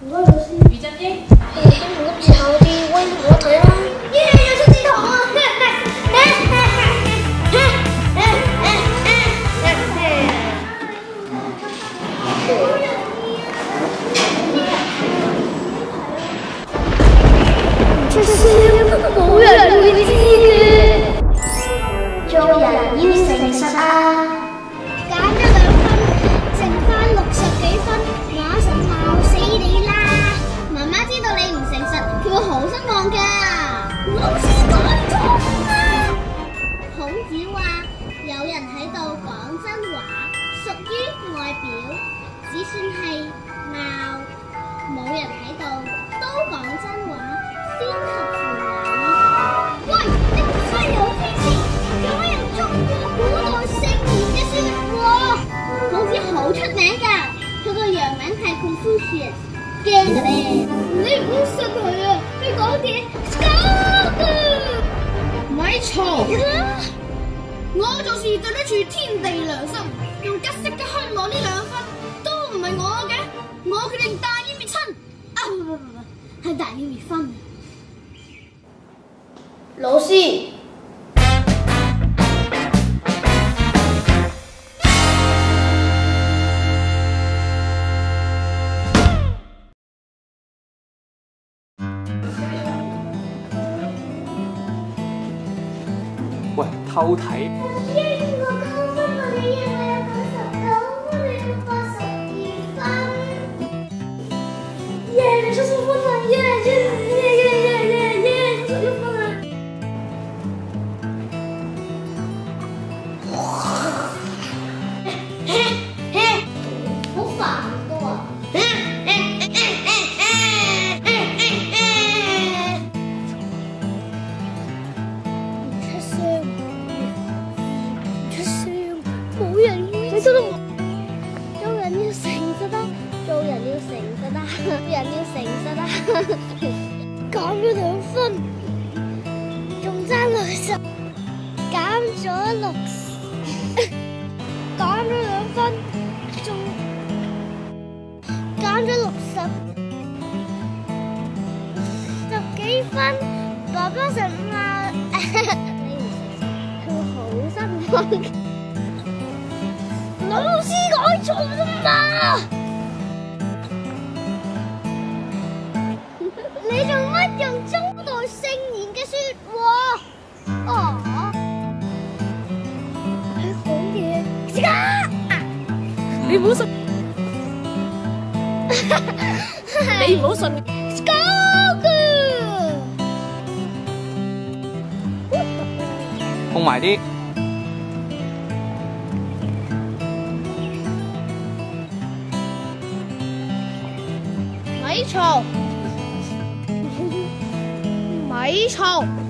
好啊，老師。余振英， 我之後啲威我睇啦。耶！有出字堂啊！出聲冇人會知嘅。做人要誠實啊！減咗2分，剩翻60幾分，馬上鬧死你啦！媽媽知道你唔誠實，佢會好失望㗎。老師講錯啦！孔子話：有人喺度講真話，屬於外表，只算係鬧；冇人喺度都講真話，先合乎禮。喂，你個西遊天師，有冇人中過古代聖賢嘅説話？孔子好出名㗎，佢個洋名係 Confucius， 驚嘅咧。你唔好信佢啊！佢講嘢假㗎。 咪嘈！我做事對得住天地良心，用吉色嘅香攞呢2分都唔係我嘅，我決定大義滅親。啊唔係大義滅婚。 老師， 喂，偷睇。 減咗2分，仲爭60，減咗60，減咗2分，仲減咗60幾分。爸爸成日話你唔誠實，佢好失望。老師講錯啫嘛！你做乜用中代聖賢嘅説話？佢講嘢你唔好信，你唔好信。 控埋啲。 咪嘈！咪嘈！